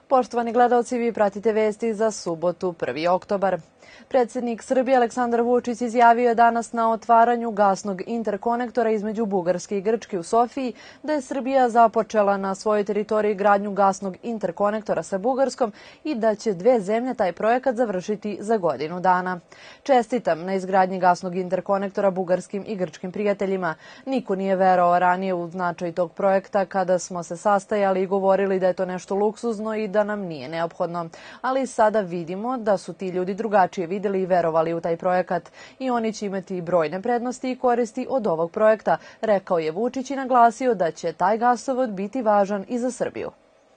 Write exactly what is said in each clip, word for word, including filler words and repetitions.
Poštovani gledalci, vi pratite vesti za subotu, prvi oktobar. Predsednik Srbije Aleksandar Vučić izjavio je danas na otvaranju gasnog interkonektora između Bugarske i Grčke u Sofiji da je Srbija započela na svojoj teritoriji gradnju gasnog interkonektora sa Bugarskom i da će dve zemlje taj projekat završiti za godinu dana. Čestitam na izgradnji gasnog interkonektora bugarskim i grčkim prijateljima. Niko nije verovao ranije u značaj tog projekta kada smo se sastajali i govorili da je to nešto luksuzno i da nam nije neophodno. Ali sada vidimo da su ti ljudi drugačije videli i verovali u taj projekat i oni će imati brojne prednosti i koristi od ovog projekta, rekao je Vučić i naglasio da će taj gasovod biti važan i za Srbiju.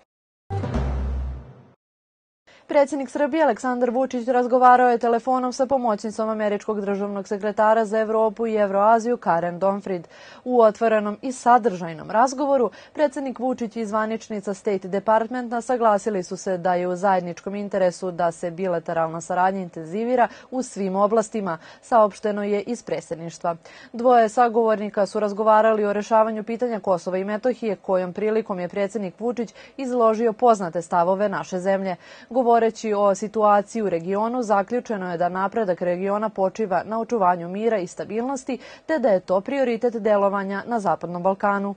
Predsednik Srbije Aleksandar Vučić razgovarao je telefonom sa pomoćnicom američkog državnog sekretara za Evropu i Evroaziju Karen Donfrid. U otvorenom i sadržajnom razgovoru predsednik Vučić i zvaničnica State Departmenta saglasili su se da je u zajedničkom interesu da se bilateralna saradnja intenzivira u svim oblastima, saopšteno je iz predsedništva. Dvoje sagovornika su razgovarali o rešavanju pitanja Kosova i Metohije, kojom prilikom je predsednik Vučić izložio poznate stavove naše zemlje. Govoreći o situaciji u regionu, zaključeno je da napredak regiona počiva na očuvanju mira i stabilnosti, te da je to prioritet delovanja na Zapadnom Balkanu.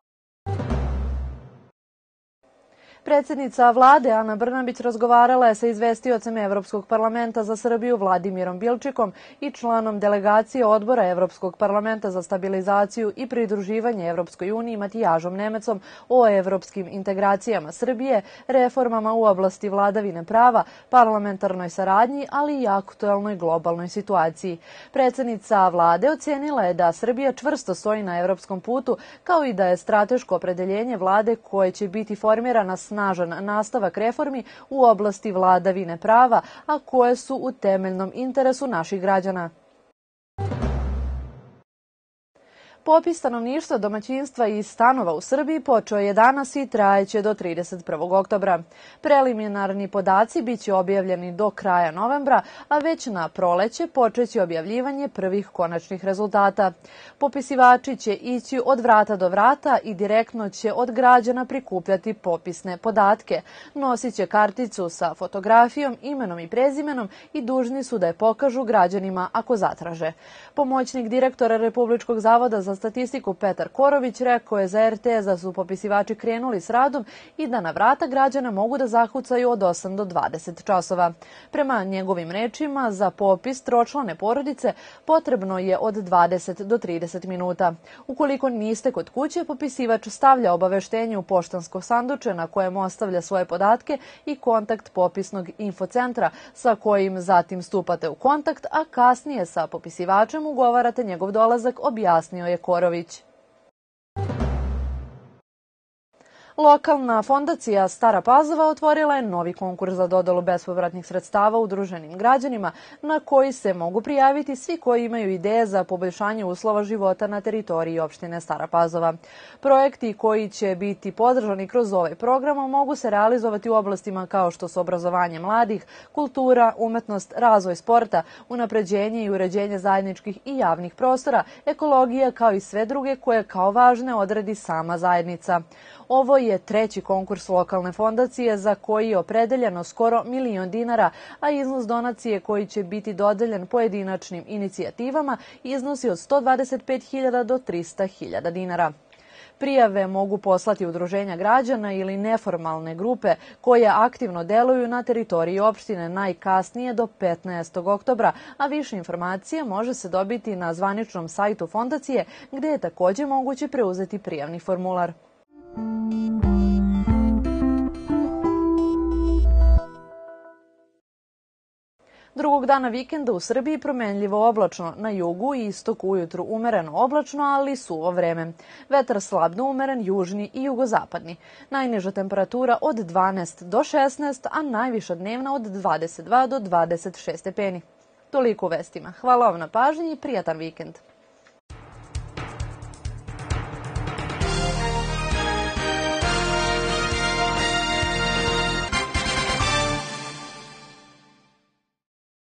Predsednica vlade Ana Brnabić razgovarala je sa izvestiocem Evropskog parlamenta za Srbiju Vladimirom Bilčikom i članom delegacije odbora Evropskog parlamenta za stabilizaciju i pridruživanje Evropskoj uniji Matijažom Nemecom o evropskim integracijama Srbije, reformama u oblasti vladavine prava, parlamentarnoj saradnji, ali i aktuelnoj globalnoj situaciji. Predsednica vlade ocenila je da Srbija čvrsto stoji na evropskom putu, kao i da je strateško opredeljenje vlade koje će biti formirana snažan nastavak reformi u oblasti vladavine prava, a koje su u temeljnom interesu naših građana. Popis stanovništva, domaćinstva i stanova u Srbiji počeo je danas i trajeće do trideset prvog oktobra. Preliminarni podaci biće objavljeni do kraja novembra, a već na proleće počeće objavljivanje prvih konačnih rezultata. Popisivači će ići od vrata do vrata i direktno će od građana prikupljati popisne podatke. Nosit će karticu sa fotografijom, imenom i prezimenom i dužni su da je pokažu građanima ako zatraže. Pomoćnik direktora Republičkog zavoda za statistiku Petar Korović rekao je za er te es da su popisivači krenuli s radom i da na vrata građana mogu da zakucaju od osam do dvadeset časova. Prema njegovim rečima, za popis tročlane porodice potrebno je od dvadeset do trideset minuta. Ukoliko niste kod kuće, popisivač stavlja obaveštenje u poštansko sanduče na kojem ostavlja svoje podatke i kontakt popisnog infocentra sa kojim zatim stupate u kontakt, a kasnije sa popisivačem ugovarate njegov dolazak, objasnio je Korović. Lokalna fondacija Stara Pazova otvorila je novi konkurs za dodelu bespovratnih sredstava udruženim građanima na koji se mogu prijaviti svi koji imaju ideje za poboljšanje uslova života na teritoriji opštine Stara Pazova. Projekti koji će biti podržani kroz ovaj program mogu se realizovati u oblastima kao što su obrazovanje mladih, kultura, umetnost, razvoj sporta, unapređenje i uređenje zajedničkih i javnih prostora, ekologija kao i sve druge koje kao važne odredi sama zajednica. Ovo je treći konkurs lokalne fondacije za koji je opredeljeno skoro milion dinara, a iznos donacije koji će biti dodeljen pojedinačnim inicijativama iznosi od sto dvadeset pet hiljada do trista hiljada dinara. Prijave mogu poslati udruženja građana ili neformalne grupe koje aktivno deluju na teritoriji opštine najkasnije do petnaestog oktobra, a više informacija može se dobiti na zvaničnom sajtu fondacije gde je takođe moguće preuzeti prijavni formular. Drugog dana vikenda u Srbiji promenljivo oblačno, na jugu i istoku ujutru umereno oblačno, ali suvo vreme. Vetar slabno umeren, južni i jugozapadni. Najniža temperatura od dvanaest do šesnaest, a najviša dnevna od dvadeset dva do dvadeset šest stepeni. Toliko u vestima. Hvala vam na pažnji i prijatan vikend.